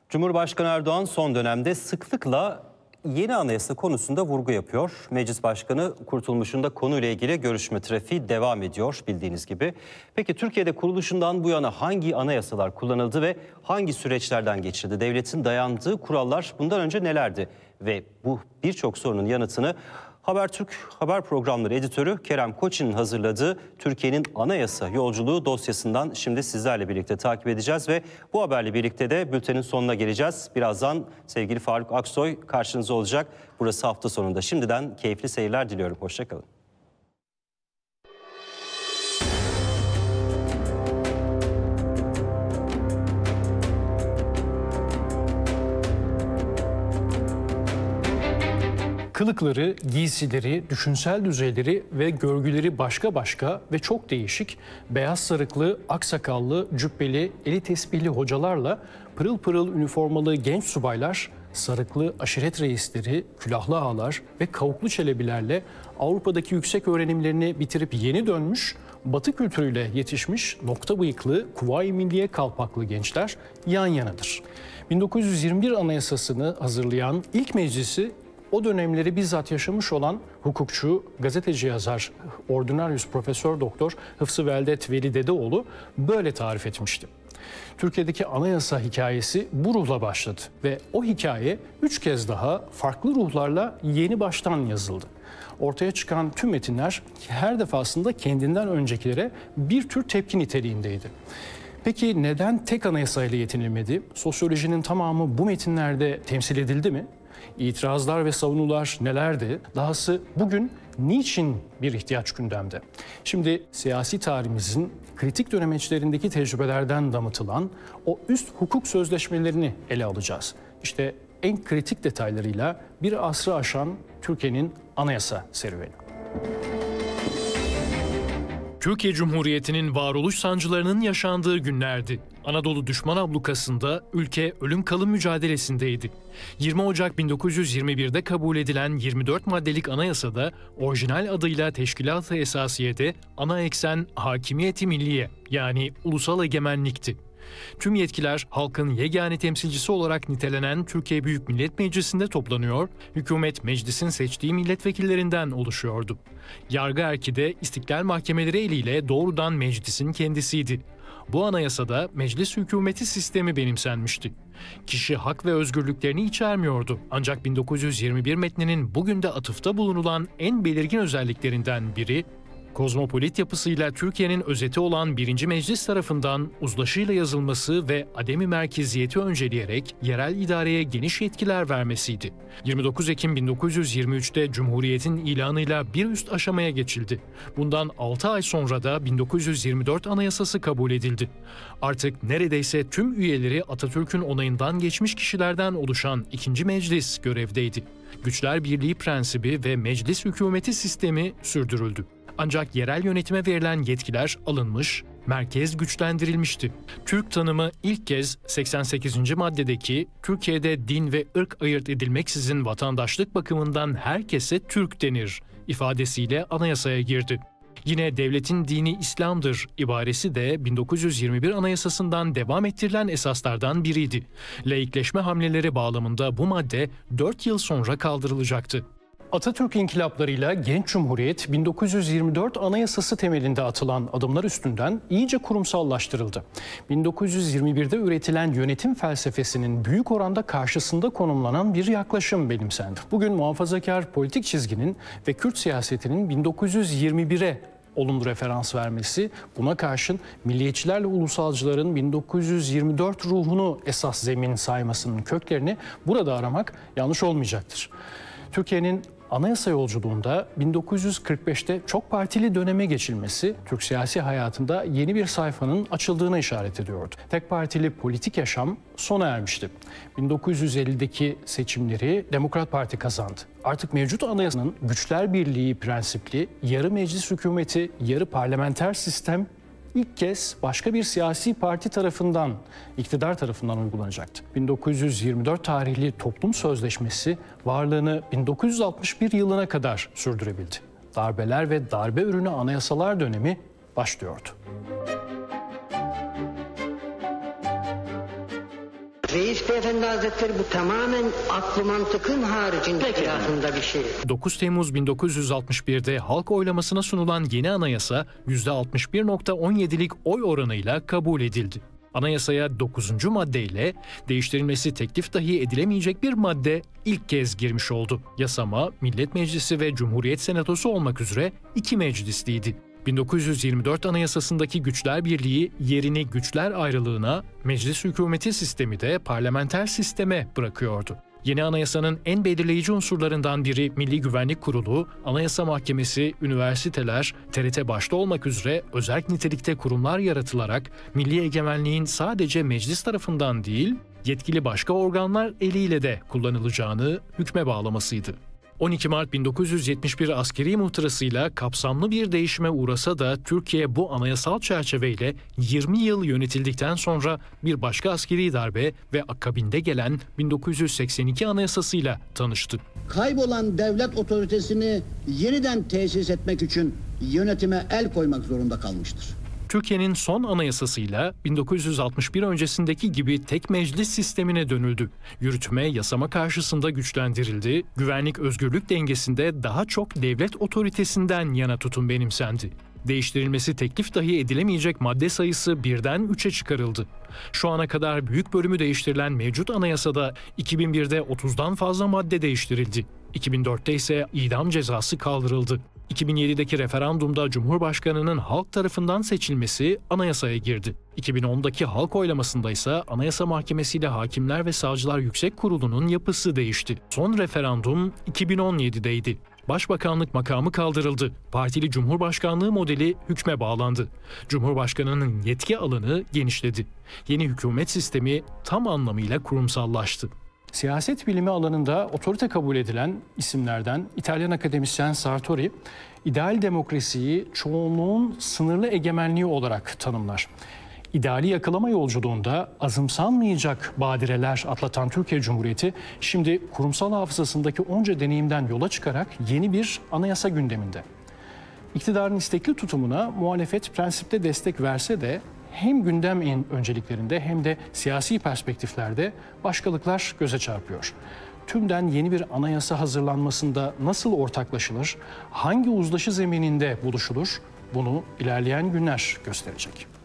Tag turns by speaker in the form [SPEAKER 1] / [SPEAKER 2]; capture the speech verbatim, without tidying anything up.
[SPEAKER 1] Cumhurbaşkanı Erdoğan son dönemde sıklıkla yeni anayasa konusunda vurgu yapıyor. Meclis Başkanı Kurtulmuş'un da konuyla ilgili görüşme trafiği devam ediyor bildiğiniz gibi. Peki Türkiye'de kuruluşundan bu yana hangi anayasalar kullanıldı ve hangi süreçlerden geçildi? Devletin dayandığı kurallar bundan önce nelerdi? Ve bu birçok sorunun yanıtını Habertürk haber programları editörü Kerem Koçin'in hazırladığı Türkiye'nin anayasa yolculuğu dosyasından şimdi sizlerle birlikte takip edeceğiz ve bu haberle birlikte de bültenin sonuna geleceğiz. Birazdan sevgili Faruk Aksoy karşınızda olacak. Burası hafta sonunda. Şimdiden keyifli seyirler diliyorum. Hoşça kalın.
[SPEAKER 2] Kılıkları, giysileri, düşünsel düzeyleri ve görgüleri başka başka ve çok değişik, beyaz sarıklı, aksakallı, cübbeli, eli tesbihli hocalarla pırıl pırıl üniformalı genç subaylar, sarıklı aşiret reisleri, külahlı ağalar ve kavuklu çelebilerle Avrupa'daki yüksek öğrenimlerini bitirip yeni dönmüş, Batı kültürüyle yetişmiş nokta bıyıklı, Kuvayi Milliye kalpaklı gençler yan yanadır. bin dokuz yüz yirmi bir Anayasası'nı hazırlayan ilk meclisi o dönemleri bizzat yaşamış olan hukukçu, gazeteci yazar, ordinaryüs profesör doktor Hıfzı Veldet Veli Dedeoğlu böyle tarif etmişti. Türkiye'deki anayasa hikayesi bu ruhla başladı ve o hikaye üç kez daha farklı ruhlarla yeni baştan yazıldı. Ortaya çıkan tüm metinler her defasında kendinden öncekilere bir tür tepki niteliğindeydi. Peki neden tek anayasayla yetinilmedi? Sosyolojinin tamamı bu metinlerde temsil edildi mi? İtirazlar ve savunular nelerdi? Dahası bugün niçin bir ihtiyaç gündemde? Şimdi siyasi tarihimizin kritik dönemeçlerindeki tecrübelerden damıtılan o üst hukuk sözleşmelerini ele alacağız. İşte en kritik detaylarıyla bir asrı aşan Türkiye'nin anayasa serüveni.
[SPEAKER 3] Türkiye Cumhuriyeti'nin varoluş sancılarının yaşandığı günlerdi. Anadolu düşman ablukasında ülke ölüm kalım mücadelesindeydi. yirmi Ocak bin dokuz yüz yirmi bir'de kabul edilen yirmi dört maddelik anayasada orijinal adıyla Teşkilat-ı Esasiye'de ana eksen hakimiyeti milliye yani ulusal egemenlikti. Tüm yetkiler halkın yegane temsilcisi olarak nitelenen Türkiye Büyük Millet Meclisi'nde toplanıyor, hükümet meclisin seçtiği milletvekillerinden oluşuyordu. Yargı erki de istiklal mahkemeleri eliyle doğrudan meclisin kendisiydi. Bu anayasada meclis hükümeti sistemi benimsenmişti. Kişi hak ve özgürlüklerini içermiyordu. Ancak bin dokuz yüz yirmi bir metninin bugün de atıfta bulunulan en belirgin özelliklerinden biri, kozmopolit yapısıyla Türkiye'nin özeti olan birinci Meclis tarafından uzlaşıyla yazılması ve ademi merkeziyeti önceleyerek yerel idareye geniş yetkiler vermesiydi. yirmi dokuz Ekim bin dokuz yüz yirmi üç'te Cumhuriyet'in ilanıyla bir üst aşamaya geçildi. Bundan altı ay sonra da bin dokuz yüz yirmi dört Anayasası kabul edildi. Artık neredeyse tüm üyeleri Atatürk'ün onayından geçmiş kişilerden oluşan ikinci Meclis görevdeydi. Güçler Birliği prensibi ve meclis hükümeti sistemi sürdürüldü. Ancak yerel yönetime verilen yetkiler alınmış, merkez güçlendirilmişti. Türk tanımı ilk kez seksen sekizinci maddedeki Türkiye'de din ve ırk ayırt edilmeksizin vatandaşlık bakımından herkese Türk denir ifadesiyle anayasaya girdi. Yine devletin dini İslam'dır ibaresi de bin dokuz yüz yirmi bir Anayasası'ndan devam ettirilen esaslardan biriydi. Laikleşme hamleleri bağlamında bu madde dört yıl sonra kaldırılacaktı.
[SPEAKER 2] Atatürk inkılaplarıyla Genç Cumhuriyet bin dokuz yüz yirmi dört Anayasası temelinde atılan adımlar üstünden iyice kurumsallaştırıldı. bin dokuz yüz yirmi bir'de üretilen yönetim felsefesinin büyük oranda karşısında konumlanan bir yaklaşım benimsendi. Bugün muhafazakar politik çizginin ve Kürt siyasetinin bin dokuz yüz yirmi bir'e olumlu referans vermesi, buna karşın milliyetçilerle ulusalcıların bin dokuz yüz yirmi dört ruhunu esas zemin saymasının köklerini burada aramak yanlış olmayacaktır. Türkiye'nin anayasa yolculuğunda bin dokuz yüz kırk beş'te çok partili döneme geçilmesi Türk siyasi hayatında yeni bir sayfanın açıldığına işaret ediyordu. Tek partili politik yaşam sona ermişti. bin dokuz yüz elli'deki seçimleri Demokrat Parti kazandı. Artık mevcut anayasanın güçler birliği prensipli yarı meclis hükümeti, yarı parlamenter sistem ilk kez başka bir siyasi parti tarafından, iktidar tarafından uygulanacaktı. bin dokuz yüz yirmi dört tarihli Toplum Sözleşmesi varlığını bin dokuz yüz altmış bir yılına kadar sürdürebildi. Darbeler ve darbe ürünü anayasalar dönemi başlıyordu.
[SPEAKER 4] Reis Beyefendi Hazretleri bu tamamen aklı mantıkın haricinde etrafında bir şey.
[SPEAKER 3] dokuz Temmuz bin dokuz yüz altmış bir'de halk oylamasına sunulan yeni anayasa yüzde altmış bir virgül on yedi'lik oy oranıyla kabul edildi. Anayasaya dokuzuncu maddeyle değiştirilmesi teklif dahi edilemeyecek bir madde ilk kez girmiş oldu. Yasama, Millet Meclisi ve Cumhuriyet Senatosu olmak üzere iki meclisliydi. bin dokuz yüz yirmi dört Anayasasındaki güçler birliği yerini güçler ayrılığına, meclis hükümeti sistemi de parlamenter sisteme bırakıyordu. Yeni anayasanın en belirleyici unsurlarından biri Milli Güvenlik Kurulu, Anayasa Mahkemesi, üniversiteler, T R T başta olmak üzere özerk nitelikte kurumlar yaratılarak milli egemenliğin sadece meclis tarafından değil, yetkili başka organlar eliyle de kullanılacağını hükme bağlamasıydı. on iki Mart bin dokuz yüz yetmiş bir askeri muhtırasıyla kapsamlı bir değişime uğrasa da Türkiye bu anayasal çerçeveyle yirmi yıl yönetildikten sonra bir başka askeri darbe ve akabinde gelen bin dokuz yüz seksen iki anayasasıyla tanıştı.
[SPEAKER 5] Kaybolan devlet otoritesini yeniden tesis etmek için yönetime el koymak zorunda kalmıştır.
[SPEAKER 3] Türkiye'nin son anayasasıyla bin dokuz yüz altmış bir öncesindeki gibi tek meclis sistemine dönüldü. Yürütme, yasama karşısında güçlendirildi, güvenlik özgürlük dengesinde daha çok devlet otoritesinden yana tutum benimsendi. Değiştirilmesi teklif dahi edilemeyecek madde sayısı birden üçe çıkarıldı. Şu ana kadar büyük bölümü değiştirilen mevcut anayasada iki bin bir'de otuzdan fazla madde değiştirildi. iki bin dört'te ise idam cezası kaldırıldı. iki bin yedi'deki referandumda Cumhurbaşkanı'nın halk tarafından seçilmesi anayasaya girdi. iki bin on'daki halk oylamasında ise Anayasa Mahkemesi ile Hakimler ve Savcılar Yüksek Kurulu'nun yapısı değişti. Son referandum iki bin on yedi'deydi. Başbakanlık makamı kaldırıldı. Partili Cumhurbaşkanlığı modeli hükme bağlandı. Cumhurbaşkanının yetki alanı genişledi. Yeni hükümet sistemi tam anlamıyla kurumsallaştı.
[SPEAKER 2] Siyaset bilimi alanında otorite kabul edilen isimlerden İtalyan akademisyen Sartori, ideal demokrasiyi çoğunluğun sınırlı egemenliği olarak tanımlar. İdeali yakalama yolculuğunda azımsanmayacak badireler atlatan Türkiye Cumhuriyeti, şimdi kurumsal hafızasındaki onca deneyimden yola çıkarak yeni bir anayasa gündeminde. İktidarın istekli tutumuna muhalefet prensipte destek verse de hem gündem önceliklerinde hem de siyasi perspektiflerde başkalıklar göze çarpıyor. Tümden yeni bir anayasa hazırlanmasında nasıl ortaklaşılır, hangi uzlaşı zemininde buluşulur, bunu ilerleyen günler gösterecek.